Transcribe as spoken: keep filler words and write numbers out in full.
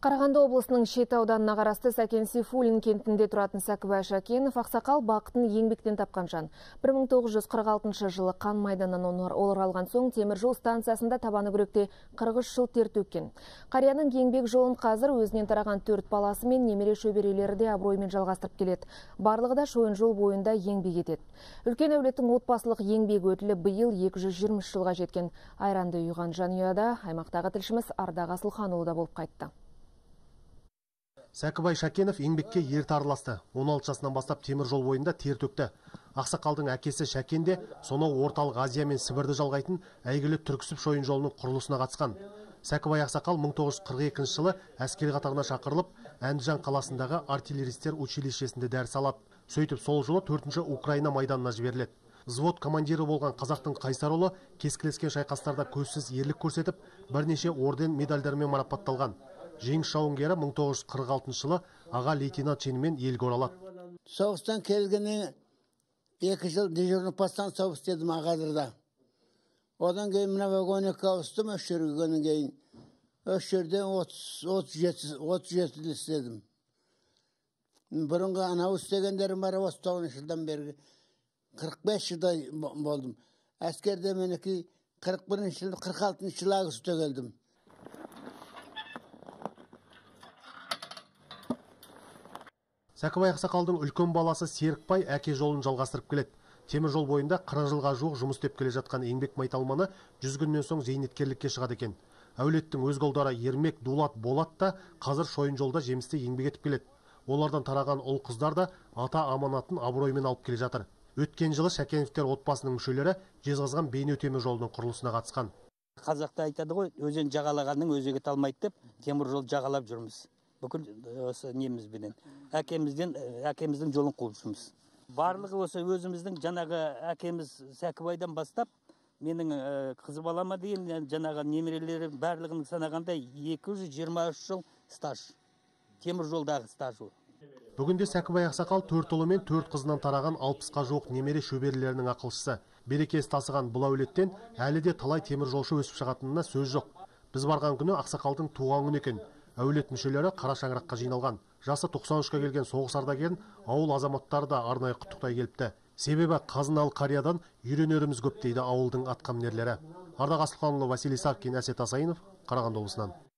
Қарағанды облысының Шет ауданына қарасты Сәкен Сейфуллин кентінде тұратын Сәкібай Шакенов ақсақал бақытын еңбектен тапқан жан. бір мың тоғыз жүз қырық алтыншы жылы қан майданнан оралған соң темір жол станциясында табаны күректе қырық үш жыл тер төккен. Қарияның еңбек жолын қазір өзінен тараған төрт баласы мен немере шөберелері де абыроймен жалғастырып келеді. Барлығы да шойын жол бойында еңбек етеді. Үлкен әулеттің отбасылық еңбек өтілі биыл екі жүз жиырма үш жылға жеткен. Айранды ұйыған жанұяда аймақтағы тілшіміз Ардақ Асылханұлы да болып қайтты. Сәкібай Шакенов еңбекке ерте араласты. он алты жасынан бастап темір жол бойында тер төкті. Ақсақалдың әкесі Шәкен де сонау орталық Азия мен Сібірді жалғайтын әйгілі Түрксіб шойын жолының құрылысына қатысқан. Сәкібай ақсақал мың тоғыз жүз қырық екінші жылы әскери қатарына шақырылып, Әндіжан қаласындағы артиллеристер училищесінде дәріс алады. Сөйтіп сол жылы төртінші Украина майданына жіберіледі. Взвод командирі болған қазақтың қайсар ұлы кескілескен шайқастарда көзсіз ерлік көрсетіп, бірнеше орден медальдармен марапатталған. Жеңіс жауынгері мың тоғыз жүз қырық алтыншы жылы аға лейтенант шенімен елге оралады. Соғыстан келгеннен екі жыл дежурный постан соғыс дедім Ағадырда. Одан кейін мына вагонекке ауыстым, үш жүргеннен кейін. Үш жерден отыз жеті істедім. Бұрынғы анау істегендерім бар, осы тоғызыншы жылдан бергі қырық бес жылдай болдым. Әскерде менікі қырық бірінші жыл, қырық алтыншы жыл августта келдім. Сәкібай ақсақалдың үлкен баласы Серікбай әке жолын жалғастырып келеді. Темір жол бойында қырық жылға жуық жұмыс істеп келе жатқан еңбек майталманы жүз күннен соң зейнеткерлікке шығады екен. Әулеттің өз қолдары Ермек, Дулат, Болат та қазір шойын жолда жемісте еңбек етіп келеді. Олардан тараған ұл қыздар да ата аманатын абыроймен алып келе жатыр. Өткен жылы Шәкеновтер отбасының мүшелері Жезқазған Бейнеу темір жолының құрылысына қатысқан. Қазақта айтады ғой, өзен жағалағанның өзегі талмайды деп, темір жол жағалап жүрміз. Бүкіл осы немізбенен. Әкемізден, әкеміздің жолын қуып жүрміз. Барлығы осы өзіміздің жаңағы әкеміз Сәкібайдан бастап, менің қыз балама дейін жаңағы немерелері барлығының санағанда екі жүз жиырма үш жыл стаж. Темір жолдағы стаж ол. Бүгінде Сәкібай ақсақал төрт ұлы мен төрт қызынан тараған алпысқа жуық немере шөберелерінің ақылшысы. Берекесі тасыған бұл әулеттен әлі де талай темір жолшы өсіп шығатынына сөз жоқ. Біз барған күні ақсақалдың туған күні екен. Әулет мүшелері қара шаңыраққа жиналған. Жасы тоқсан үшке келген соғыс ардагерін ауыл азаматтары да арнайы құттықтай келіпті. Себебі қазыналы қариядан үйренеріміз көп дейді ауылдың атқамінерлері. Ардақ Асылханұлы, Василий Савкин, Әсет Асайынов, Қарағанды облысынан.